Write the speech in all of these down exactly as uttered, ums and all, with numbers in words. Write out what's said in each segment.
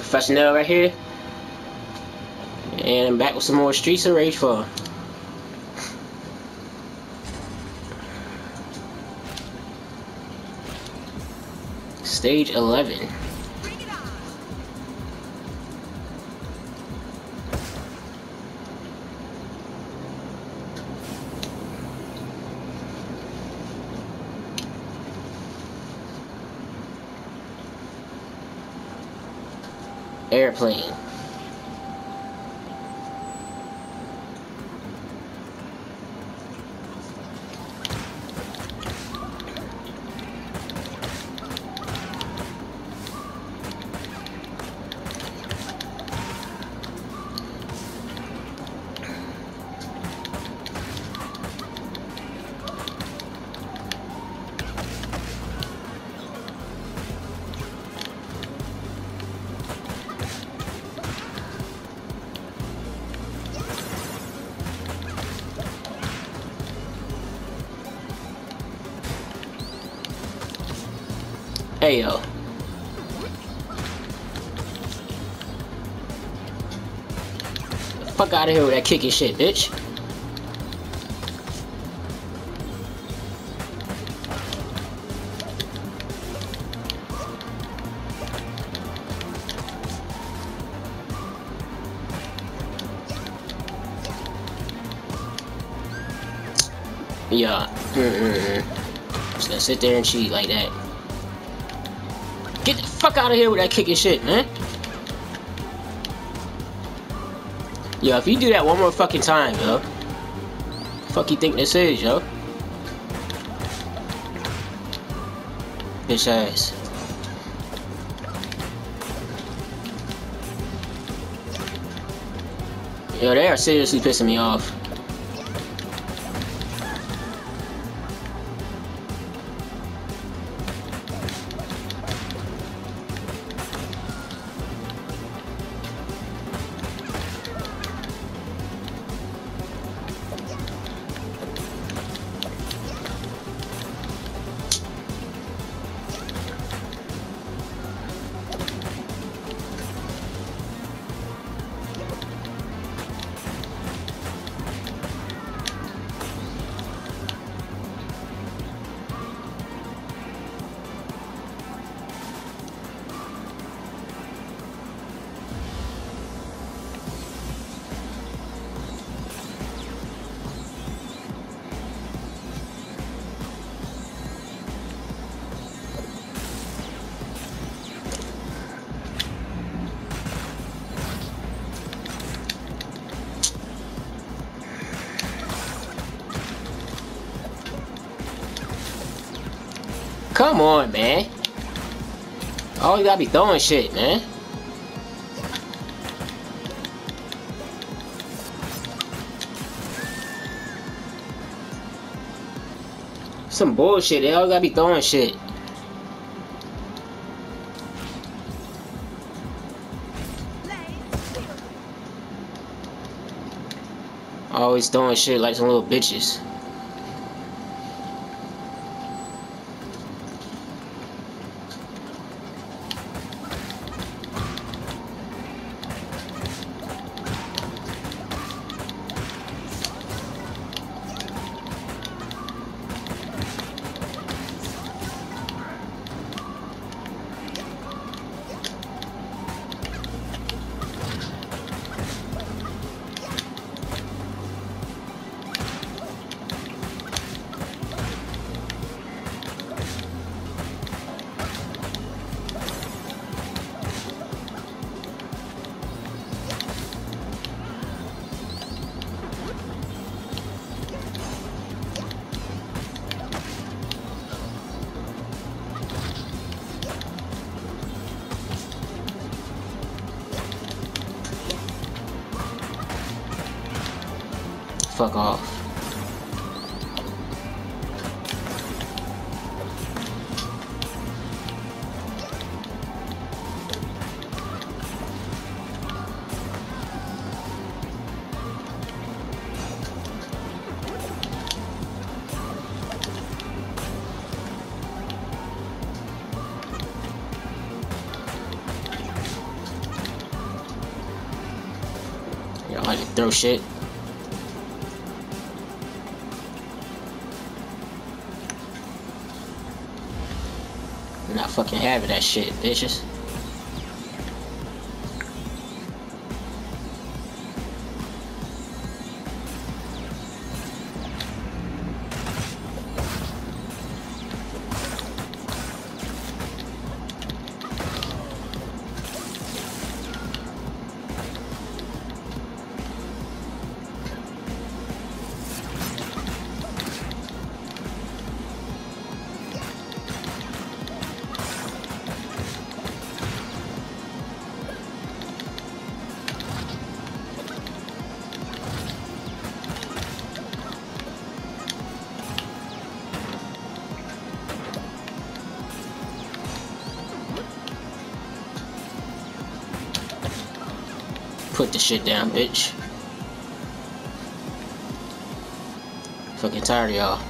Professional right here, and I'm back with some more Streets of Rage four. Stage eleven. Airplane. Hey yo. Fuck out of here with that kicking shit, bitch. Yeah. Mm-mm-mm. Just gonna sit there and cheat like that. Get the fuck out of here with that kicking shit, man. Yo, if you do that one more fucking time, yo. Fuck you think this is, yo? Bitch ass. Yo, they are seriously pissing me off. Come on, man. Oh, you gotta be throwing shit, man. Some bullshit. They all gotta be throwing shit. Always throwing shit like some little bitches. Fuck off. fucking throw shit. I'm not fucking having that shit, bitches. Put the shit down, bitch. Fucking tired of y'all.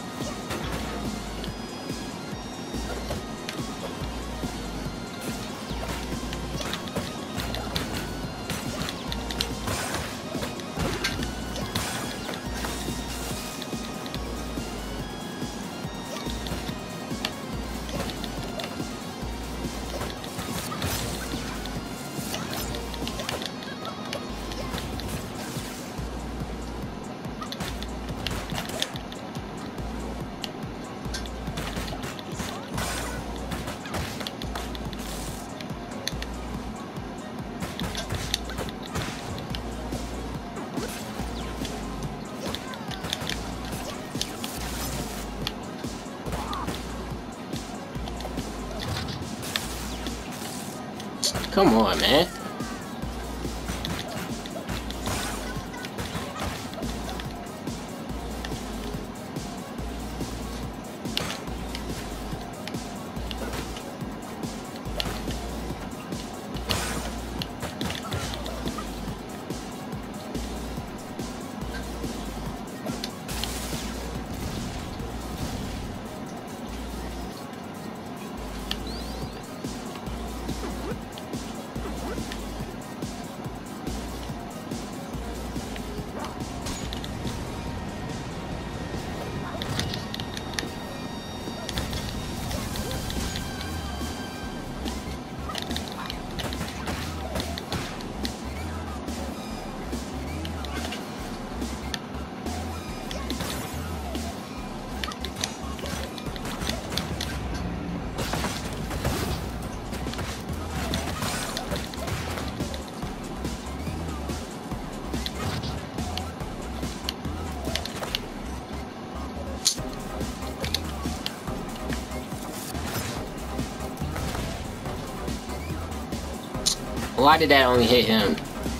Come on, man. Why did that only hit him?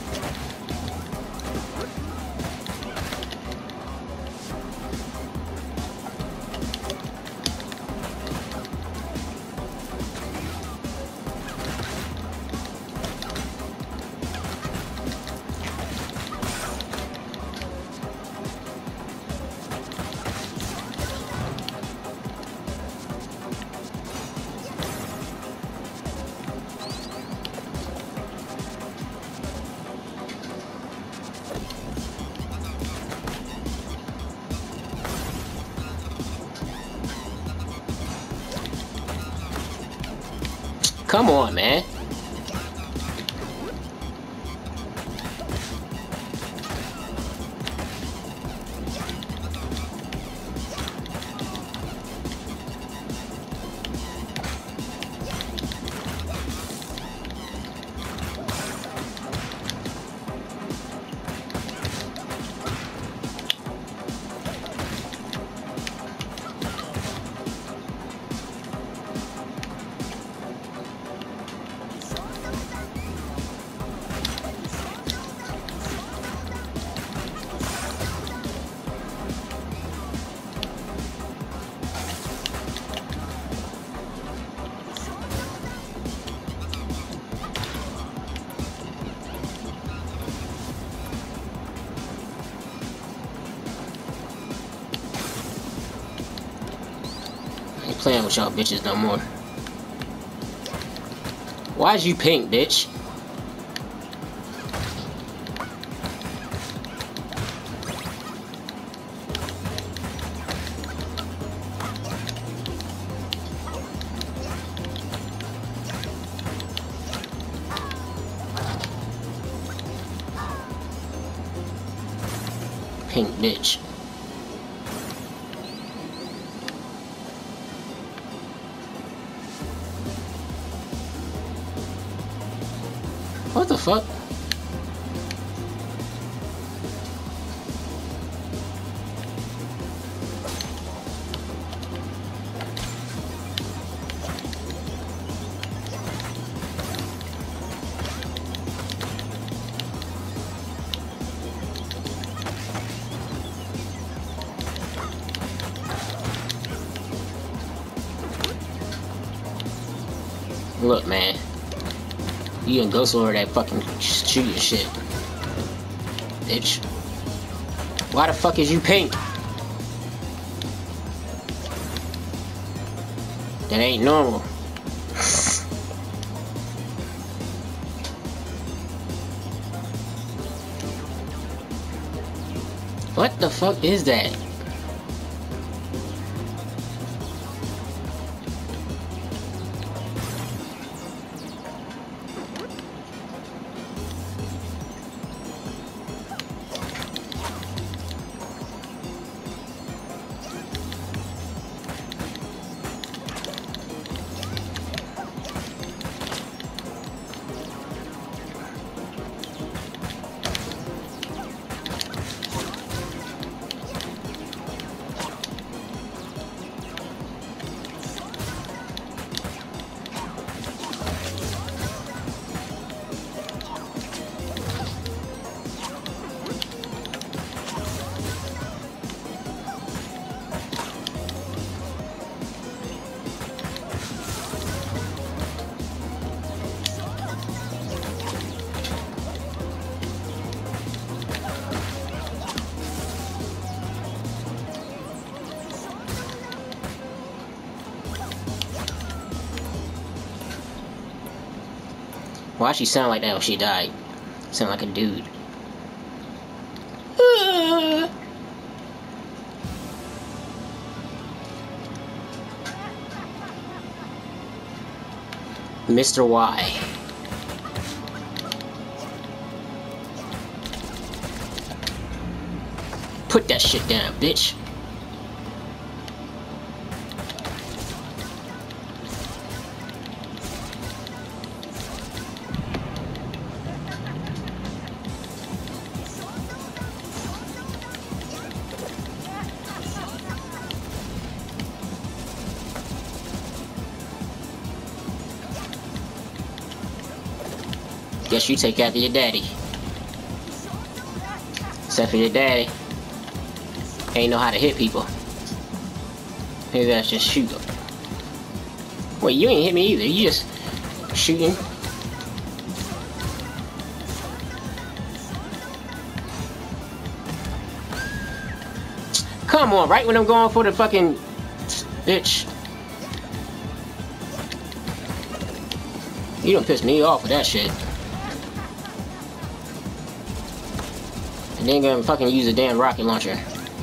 Come on, man. I ain't playing with y'all bitches no more. Why'd you pink, bitch? pink bitch. What the fuck? Look, man. You can go somewhere that fucking shooting shit. Bitch. Why the fuck is you pink? That ain't normal. What the fuck is that? Why she sound like that when she died? Sound like a dude. Uh. Mister Y. Put that shit down, bitch. Guess you take after your daddy. Except for your daddy. Ain't know how to hit people. Maybe that's just shoot them. Wait, you ain't hit me either. You just shooting. Come on, right when I'm going for the fucking bitch. You don't piss me off with that shit. And then gonna fucking use a damn rocket launcher.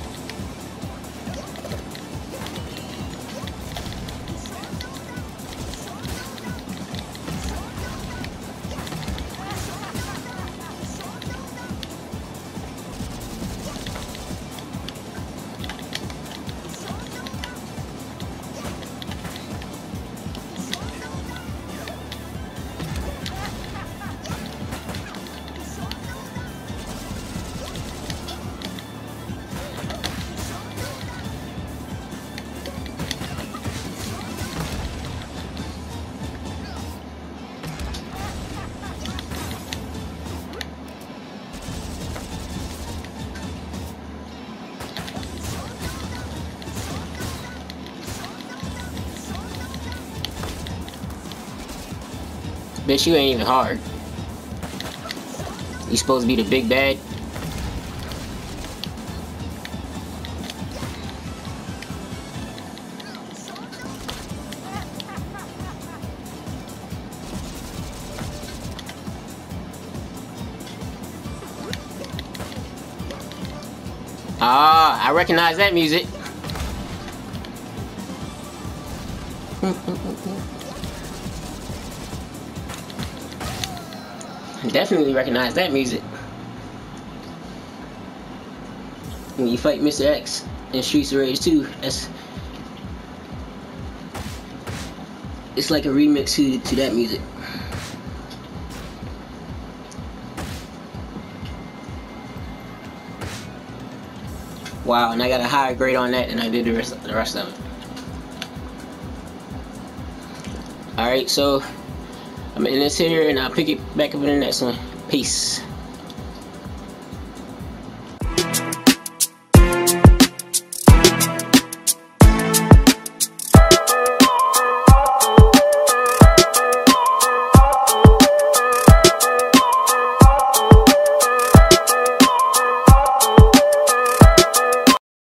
Bitch, you ain't even hard. You supposed to be the big bad? Ah, I recognize that music. Definitely recognize that music. when you fight Mister X in Streets of Rage two, that's it's like a remix to to that music. Wow, and I got a higher grade on that than I did the rest the rest of it. Alright, so I'm in this here and I'll pick it back up in the next one. Peace.